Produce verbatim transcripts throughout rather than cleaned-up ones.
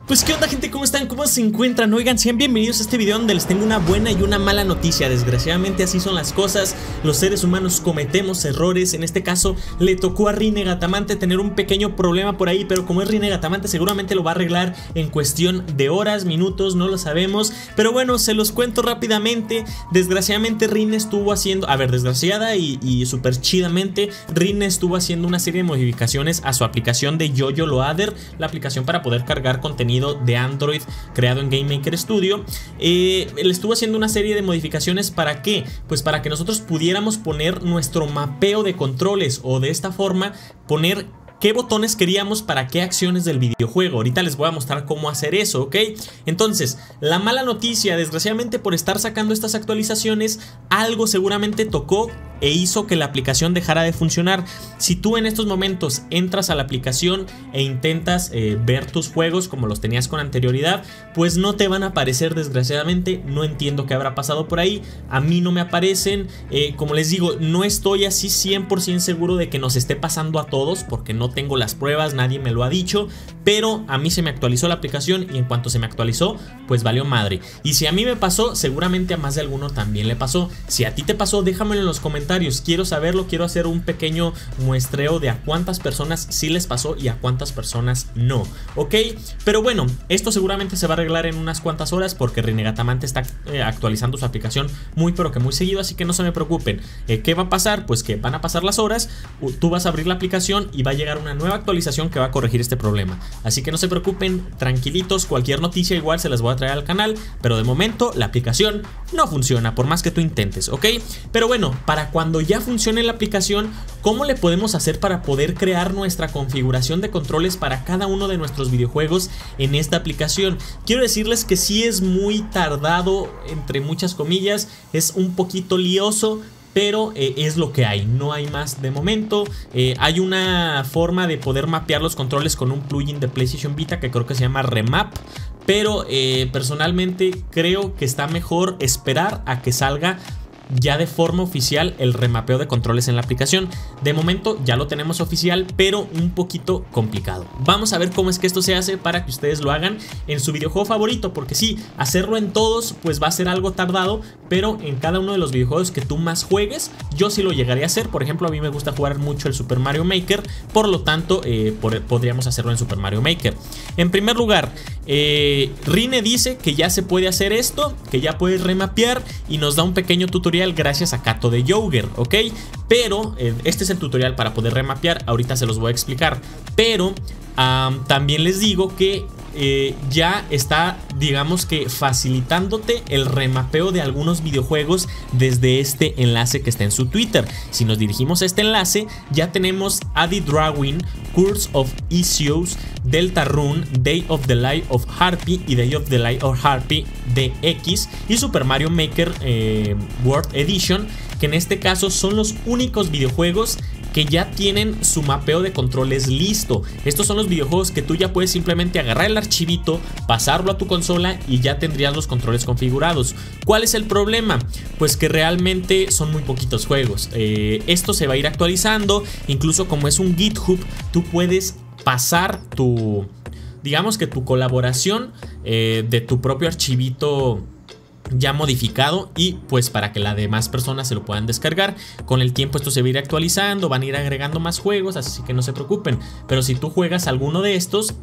Pues qué onda, gente, ¿cómo están? ¿Cómo se encuentran? Oigan, sean bienvenidos a este video donde les tengo una buena y una mala noticia. Desgraciadamente así son las cosas, los seres humanos cometemos errores. En este caso le tocó a Rinegatamante tener un pequeño problema por ahí, pero como es Rinegatamante seguramente lo va a arreglar en cuestión de horas, minutos, no lo sabemos. Pero bueno, se los cuento rápidamente. Desgraciadamente Rine estuvo haciendo, a ver, desgraciada y, y súper chidamente, Rine estuvo haciendo una serie de modificaciones a su aplicación de Yoyo Loader, la aplicación para poder cargar contenido de Android creado en Game Maker Studio. eh, Él estuvo haciendo una serie de modificaciones. ¿Para qué? Pues para que nosotros pudiéramos poner nuestro mapeo de controles, o de esta forma poner qué botones queríamos para qué acciones del videojuego. Ahorita les voy a mostrar cómo hacer eso, ¿ok? Entonces, la mala noticia, desgraciadamente por estar sacando estas actualizaciones, algo seguramente tocó e hizo que la aplicación dejara de funcionar. Si tú en estos momentos entras a la aplicación e intentas eh, ver tus juegos como los tenías con anterioridad, pues no te van a aparecer, desgraciadamente. No entiendo qué habrá pasado por ahí. A mí no me aparecen. eh, Como les digo, no estoy así cien por ciento seguro de que nos esté pasando a todos, porque no tengo las pruebas, nadie me lo ha dicho. Pero a mí se me actualizó la aplicación y en cuanto se me actualizó, pues valió madre. Y si a mí me pasó, seguramente a más de alguno también le pasó. Si a ti te pasó, déjamelo en los comentarios. Quiero saberlo, quiero hacer un pequeño muestreo de a cuántas personas sí les pasó y a cuántas personas no, ¿ok? Pero bueno, esto seguramente se va a arreglar en unas cuantas horas, porque Rinegatamante está eh, actualizando su aplicación muy pero que muy seguido, así que no se me preocupen. eh, ¿Qué va a pasar? Pues que van a pasar las horas, tú vas a abrir la aplicación y va a llegar una nueva actualización que va a corregir este problema. Así que no se preocupen, tranquilitos. Cualquier noticia igual se las voy a traer al canal, pero de momento la aplicación no funciona, por más que tú intentes, ¿ok? Pero bueno, para cuando ya funcione la aplicación, ¿cómo le podemos hacer para poder crear nuestra configuración de controles para cada uno de nuestros videojuegos en esta aplicación? Quiero decirles que sí es muy tardado, entre muchas comillas, es un poquito lioso, pero eh, es lo que hay, no hay más de momento. eh, Hay una forma de poder mapear los controles con un plugin de PlayStation Vita que creo que se llama Remap, pero eh, personalmente creo que está mejor esperar a que salga ya de forma oficial el remapeo de controles en la aplicación. De momento ya lo tenemos oficial, pero un poquito complicado. Vamos a ver cómo es que esto se hace para que ustedes lo hagan en su videojuego favorito, porque sí, hacerlo en todos pues va a ser algo tardado, pero en cada uno de los videojuegos que tú más juegues, yo sí lo llegaría a hacer. Por ejemplo, a mí me gusta jugar mucho el Super Mario Maker, por lo tanto eh, por, podríamos hacerlo en Super Mario Maker. En primer lugar, eh, Rine dice que ya se puede hacer esto, que ya puedes remapear, y nos da un pequeño tutorial gracias a Cato de Yogger, ¿ok? Pero eh, este es el tutorial para poder remapear, ahorita se los voy a explicar. Pero um, también les digo que eh, ya está, digamos que facilitándote el remapeo de algunos videojuegos desde este enlace que está en su Twitter. Si nos dirigimos a este enlace, ya tenemos Adi Drawing, Curse of Issues, Deltarune, Day of the Life of Harpy y Day of the Life of Harpy D X, y Super Mario Maker eh, World Edition, que en este caso son los únicos videojuegos que ya tienen su mapeo de controles listo. Estos son los videojuegos que tú ya puedes simplemente agarrar el archivito, pasarlo a tu consola y ya tendrías los controles configurados. ¿Cuál es el problema? Pues que realmente son muy poquitos juegos. eh, Esto se va a ir actualizando. Incluso como es un GitHub, tú puedes pasar tu, digamos que tu colaboración eh, de tu propio archivito ya modificado, y pues para que las demás personas se lo puedan descargar. Con el tiempo esto se va a ir actualizando, van a ir agregando más juegos, así que no se preocupen. Pero si tú juegas alguno de estos,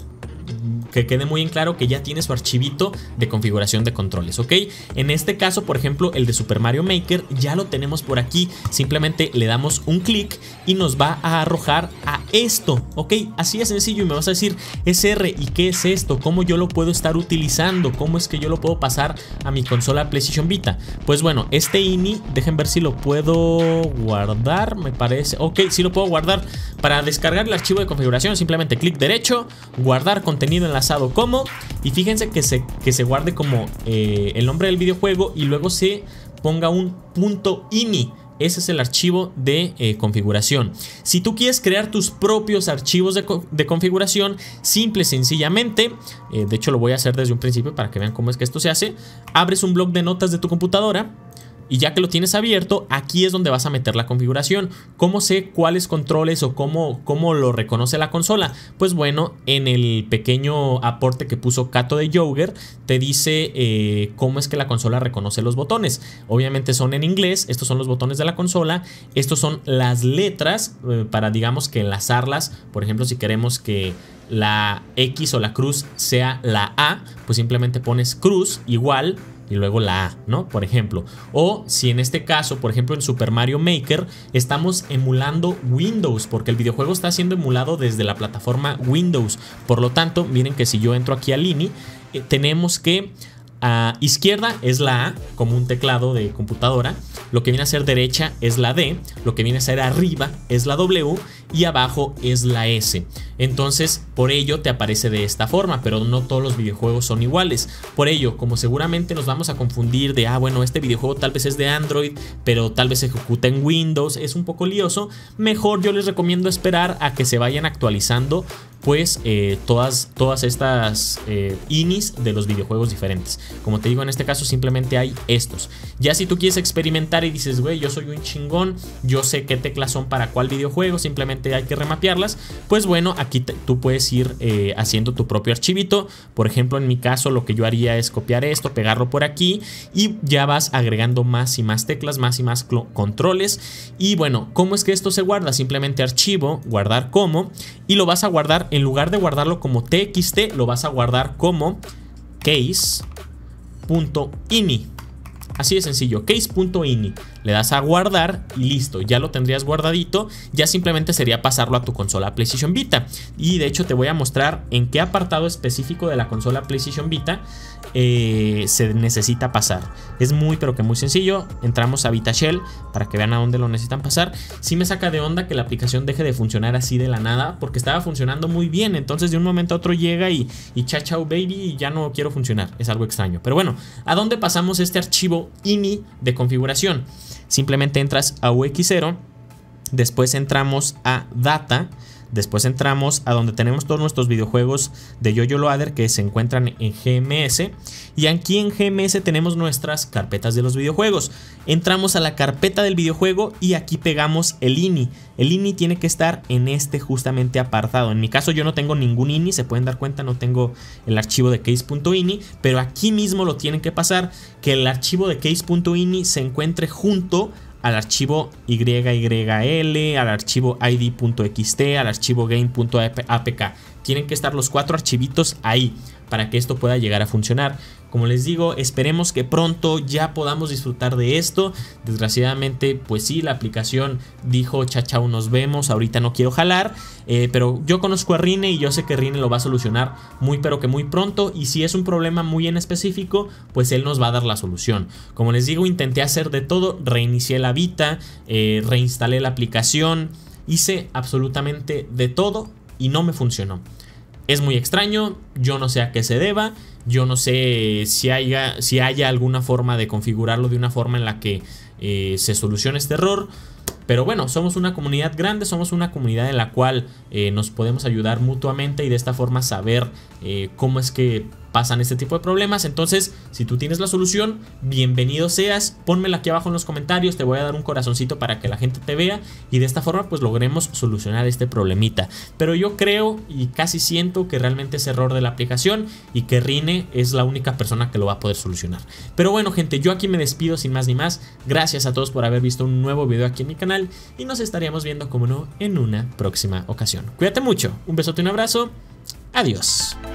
que quede muy en claro que ya tiene su archivito de configuración de controles, ¿ok? En este caso, por ejemplo, el de Super Mario Maker ya lo tenemos por aquí. Simplemente le damos un clic y nos va a arrojar a esto, ¿ok? Así de sencillo. Y me vas a decir, ¿es R? ¿Y qué es esto? ¿Cómo yo lo puedo estar utilizando? ¿Cómo es que yo lo puedo pasar a mi consola PlayStation Vita? Pues bueno, este I N I, dejen ver si lo puedo guardar, me parece. Ok, sí lo puedo guardar. Para descargar el archivo de configuración, simplemente clic derecho, guardar contenido enlazado como, y fíjense que se, que se guarde como eh, el nombre del videojuego y luego se ponga un punto I N I. Ese es el archivo de eh, configuración. Si tú quieres crear tus propios archivos de, co de configuración, simple y sencillamente, eh, de hecho lo voy a hacer desde un principio para que vean cómo es que esto se hace. Abres un bloc de notas de tu computadora, Y ya que lo tienes abierto, aquí es donde vas a meter la configuración. ¿Cómo sé cuáles controles o cómo, cómo lo reconoce la consola? Pues bueno, en el pequeño aporte que puso Cato de Jouger, te dice eh, cómo es que la consola reconoce los botones. Obviamente son en inglés, estos son los botones de la consola, estos son las letras eh, para, digamos, que enlazarlas. Por ejemplo, si queremos que la X o la cruz sea la A, pues simplemente pones cruz igual y luego la A, ¿no? Por ejemplo. O si en este caso, por ejemplo en Super Mario Maker, estamos emulando Windows, porque el videojuego está siendo emulado desde la plataforma Windows. Por lo tanto, miren que si yo entro aquí al I N I, eh, tenemos que a izquierda es la A, como un teclado de computadora. Lo que viene a ser derecha es la D. Lo que viene a ser arriba es la W. Y abajo es la S. Entonces, por ello te aparece de esta forma. Pero no todos los videojuegos son iguales. Por ello, como seguramente nos vamos a confundir de, ah, bueno, este videojuego tal vez es de Android, pero tal vez se ejecuta en Windows, es un poco lioso. Mejor yo les recomiendo esperar a que se vayan actualizando pues eh, todas, todas estas eh, I N Is de los videojuegos diferentes. Como te digo, en este caso simplemente hay estos. Ya si tú quieres experimentar y dices, güey, yo soy un chingón, yo sé qué teclas son para cuál videojuego, simplemente hay que remapearlas, pues bueno, aquí te, tú puedes ir eh, haciendo tu propio archivito. Por ejemplo, en mi caso lo que yo haría es copiar esto, pegarlo por aquí y ya vas agregando más y más teclas, más y más controles. Y bueno, ¿cómo es que esto se guarda? Simplemente archivo, guardar como, y lo vas a guardar. En lugar de guardarlo como T X T, lo vas a guardar como case.ini. Así de sencillo, case.ini. Le das a guardar y listo, ya lo tendrías guardadito. Ya simplemente sería pasarlo a tu consola PlayStation Vita. Y de hecho te voy a mostrar en qué apartado específico de la consola PlayStation Vita eh, se necesita pasar. Es muy pero que muy sencillo. Entramos a VitaShell para que vean a dónde lo necesitan pasar. Sí me saca de onda que la aplicación deje de funcionar así de la nada, porque estaba funcionando muy bien. Entonces de un momento a otro llega y, y cha chao baby, y ya no quiero funcionar. Es algo extraño. Pero bueno, ¿a dónde pasamos este archivo ini de configuración? Simplemente entras a U X cero, después entramos a Data, después entramos a donde tenemos todos nuestros videojuegos de Yo-Yo Loader que se encuentran en G M S. Y aquí en G M S tenemos nuestras carpetas de los videojuegos. Entramos a la carpeta del videojuego y aquí pegamos el ini. El ini tiene que estar en este justamente apartado. En mi caso yo no tengo ningún ini, se pueden dar cuenta, no tengo el archivo de case.ini, pero aquí mismo lo tienen que pasar, que el archivo de case.ini se encuentre junto al archivo Y Y L, al archivo I D.xt, al archivo game.apk. Tienen que estar los cuatro archivitos ahí para que esto pueda llegar a funcionar. Como les digo, esperemos que pronto ya podamos disfrutar de esto. Desgraciadamente, pues sí, la aplicación dijo chao chao, nos vemos, ahorita no quiero jalar, eh, pero yo conozco a Rine y yo sé que Rine lo va a solucionar muy pero que muy pronto. Y si es un problema muy en específico, pues él nos va a dar la solución. Como les digo, intenté hacer de todo, reinicié la Vita, eh, reinstalé la aplicación, hice absolutamente de todo y no me funcionó. Es muy extraño, yo no sé a qué se deba, yo no sé si haya, si haya alguna forma de configurarlo de una forma en la que eh, se solucione este error. Pero bueno, somos una comunidad grande, somos una comunidad en la cual eh, nos podemos ayudar mutuamente y de esta forma saber eh, cómo es que pasan este tipo de problemas. Entonces, si tú tienes la solución, bienvenido seas, pónmela aquí abajo en los comentarios, te voy a dar un corazoncito para que la gente te vea y de esta forma pues logremos solucionar este problemita. Pero yo creo y casi siento que realmente es error de la aplicación y que Rine es la única persona que lo va a poder solucionar. Pero bueno, gente, yo aquí me despido sin más ni más. Gracias a todos por haber visto un nuevo video aquí en mi canal y nos estaríamos viendo, como no, en una próxima ocasión. Cuídate mucho, un besote y un abrazo, adiós.